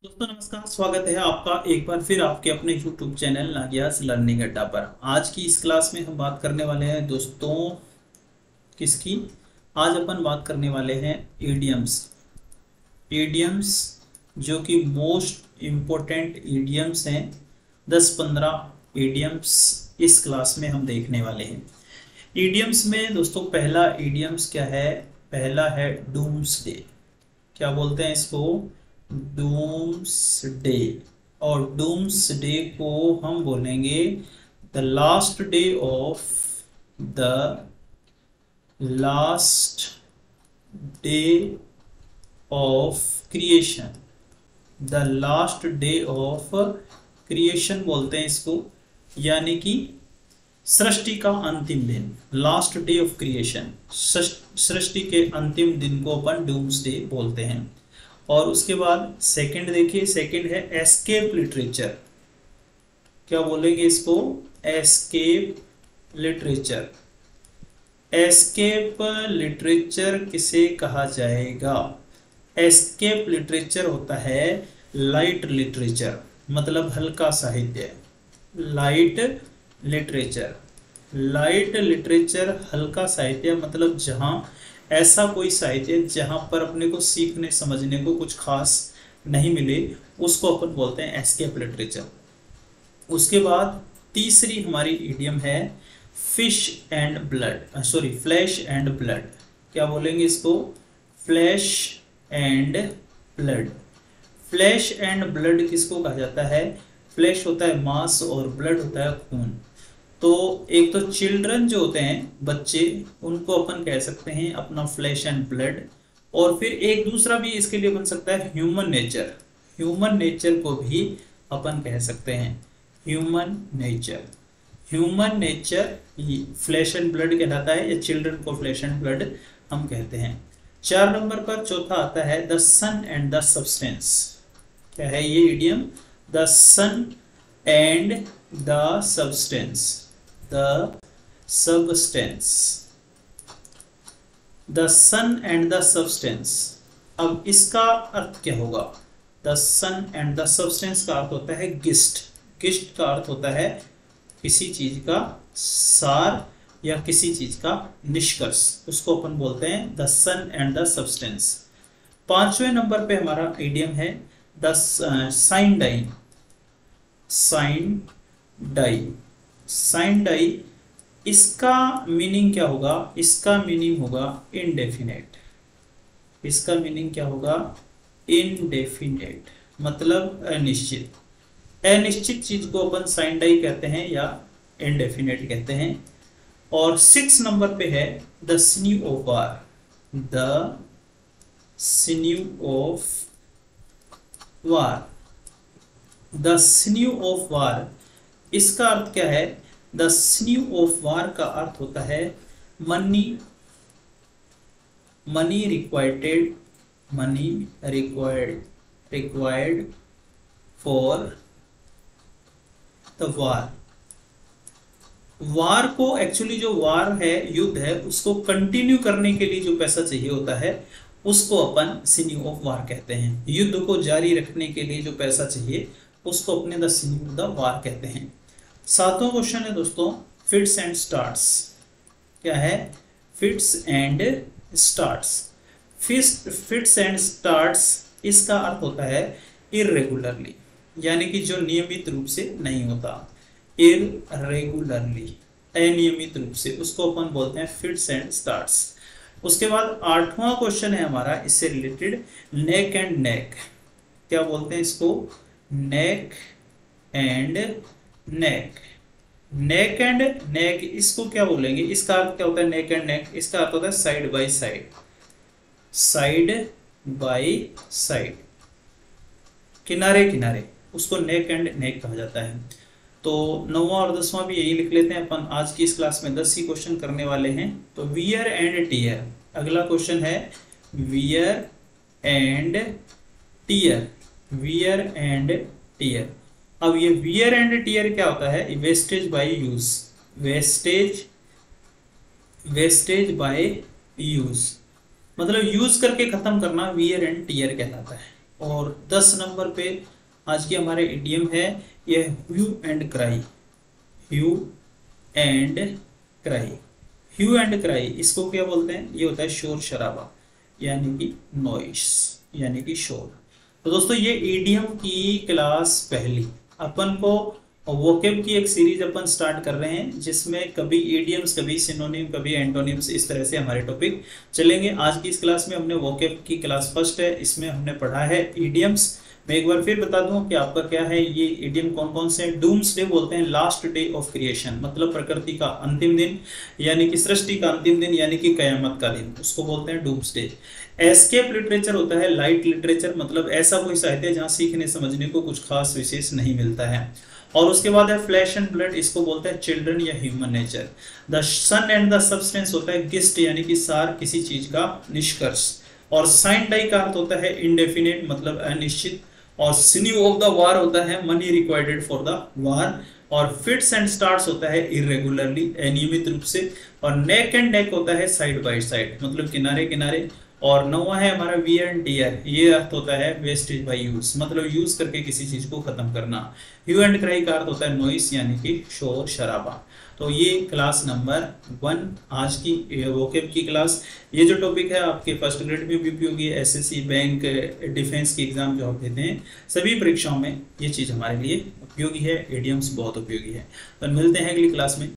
दोस्तों नमस्कार, स्वागत है आपका एक बार फिर आपके अपने YouTube चैनल नागियास लर्निंग अड्डा पर। आज की इस क्लास में हम बात करने वाले हैं दोस्तों किसकी। आज अपन बात करने वाले हैं ईडियम्स। ईडियम्स जो कि मोस्ट इम्पोर्टेंट ईडियम्स हैं। 10-15 ईडियम्स इस क्लास में हम देखने वाले हैं। ईडियम्स में दोस्तों पहला ईडियम्स क्या है? पहला है डूम्सडे। क्या बोलते हैं इसको? डूम्सडे। और डूम्सडे को हम बोलेंगे the last day of the last day of creation. The last day of creation बोलते हैं इसको, यानी कि सृष्टि का अंतिम दिन, लास्ट डे ऑफ क्रिएशन। सृष्टि के अंतिम दिन को अपन डूम्सडे बोलते हैं। और उसके बाद सेकंड देखिए, सेकंड है एस्केप लिटरेचर। क्या बोलेंगे इसको? Escape literature. एस्केप लिटरेचर किसे कहा जाएगा? एस्केप लिटरेचर होता है लाइट लिटरेचर, मतलब हल्का साहित्य। लाइट लिटरेचर, लाइट लिटरेचर हल्का साहित्य, मतलब जहां ऐसा कोई साहित्य जहां पर अपने को सीखने समझने को कुछ खास नहीं मिले, उसको अपन बोलते हैं एस्केप लिटरेचर। उसके बाद तीसरी हमारी इडियम है fish and blood, sorry flesh and blood. क्या बोलेंगे इसको? Flesh and blood. Flesh and blood किसको कहा जाता है? फ्लैश होता है मांस और ब्लड होता है खून। तो एक तो चिल्ड्रन जो होते हैं, बच्चे, उनको अपन कह सकते हैं अपना फ्लैश एंड ब्लड। और फिर एक दूसरा भी इसके लिए बन सकता है ह्यूमन नेचर। ह्यूमन नेचर को भी अपन कह सकते हैं human nature. Human nature flesh and blood कहलाता है, या चिल्ड्रन को फ्लैश एंड ब्लड हम कहते हैं। 4 नंबर पर चौथा आता है the sun and the substance. क्या है ये idiom? The sun and the substance. The substance. The sun and the substance. अब इसका अर्थ क्या होगा? The sun and the substance का अर्थ होता है गिस्ट। गिस्ट का अर्थ होता है किसी चीज का सार या किसी चीज का निष्कर्ष, उसको अपन बोलते हैं the sun and the substance. 5वें नंबर पे हमारा इडियम है the sine die. Sine die. Sine die, इसका मीनिंग क्या होगा? इसका मीनिंग होगा इनडेफिनेट। इसका मीनिंग क्या होगा? इनडेफिनेट, मतलब अनिश्चित। अनिश्चित चीज को अपन साइन डाई कहते हैं या इनडेफिनेट कहते हैं। और 6 नंबर पे है the sinew of war. The sinew of war. The sinew of war, इसका अर्थ क्या है? द सिन्यू ऑफ वार का अर्थ होता है money. Money required. Money required for the war. War को एक्चुअली, जो वार है, युद्ध है, उसको कंटिन्यू करने के लिए जो पैसा चाहिए होता है, उसको अपन सिन्यू ऑफ वार कहते हैं। युद्ध को जारी रखने के लिए जो पैसा चाहिए, उसको अपने the sinew of the war कहते हैं। 7वां क्वेश्चन है दोस्तों फिट्स एंड स्टार्ट्स। क्या है? Fits and starts. Fits and starts, इसका अर्थ होता है इरेगुलरली, यानी कि जो नियमित रूप से नहीं होता। इरेगुलरली, अनियमित रूप से, उसको अपन बोलते हैं फिट्स एंड स्टार्ट्स। उसके बाद 8वां क्वेश्चन है हमारा इससे रिलेटेड नेक एंड नेक। क्या बोलते हैं इसको? Neck and neck. Neck and neck, इसको क्या बोलेंगे? इसका अर्थ क्या होता है नेक एंड नेक? इसका अर्थ होता है side by side. Side by side, किनारे किनारे, उसको नेक एंड नेक कहा जाता है। तो 9वां और 10वां भी यही लिख लेते हैं अपन। आज की इस क्लास में 10 ही क्वेश्चन करने वाले हैं। तो वियर एंड टीयर, अगला क्वेश्चन है wear and tear. Wear and tear. अब ये वियर एंड टीयर क्या होता है? Wastage by use. Wastage, by use, मतलब यूज करके खत्म करना वियर एंड टीयर कहलाता है। और 10 नंबर पे आज की हमारे इडियम है ये hue and cry. Hue and cry, hue and cry इसको क्या बोलते हैं? ये होता है शोर शराबा, यानी कि नॉइस, यानी कि शोर। तो दोस्तों ये ईडियम की क्लास पहली, अपन को वोकेब की एक सीरीज अपन स्टार्ट कर रहे हैं जिसमें कभी ईडियम्स, कभी सिनोनिम, कभी एंटोनिम्स, इस तरह से हमारे टॉपिक चलेंगे। आज की इस क्लास में हमने वोकेब की क्लास फर्स्ट है, इसमें हमने पढ़ा है ईडियम्स। मैं एक बार फिर बता दूं कि आपका क्या है, ये इडियम कौन कौन से हैं। डूम्सडे बोलते हैं लास्ट डे ऑफ क्रिएशन, मतलब प्रकृति का अंतिम दिन, यानी कि सृष्टि का अंतिम दिन, यानी कि कयामत का दिन, उसको बोलते हैं डूम्सडे। एस्केप लिटरेचर होता है लाइट लिटरेचर, मतलब ऐसा कोई साहित्य जहां सीखने समझने को कुछ खास विशेष नहीं मिलता है। और उसके बाद है फ्लैश एंड ब्लड, इसको बोलते हैं चिल्ड्रन या human nature. The sun and the substance होता है गिस्ट, यानी कि सार, किसी चीज का निष्कर्ष। और साइन डाई का अर्थ होता है इंडेफिनिट, मतलब अनिश्चित। और सिन्यू ऑफ द वार होता है money required for the war. और फिट्स एंड स्टार्ट्स होता है इरेगुलरली, अनियमित रूप से। और नेक एंड नेक होता है साइड बाय साइड, मतलब किनारे किनारे। और नौवा है हमारा वी एंड टीयर, ये अर्थ होता है वेस्टेज बाय यूज, मतलब यूज करके किसी चीज को खत्म करना। ह्यू एंड क्राई का अर्थ होता है नॉइस, यानी कि शोर शराबा। तो ये क्लास नंबर 1 आज की वोकेब की क्लास। ये जो टॉपिक है आपके फर्स्ट ग्रेड में भी उपयोगी है, एसएससी, बैंक, डिफेंस की एग्जाम जो आप देते हैं सभी परीक्षाओं में ये चीज़ हमारे लिए उपयोगी है। इडियम्स बहुत उपयोगी है। तो मिलते हैं अगली क्लास में।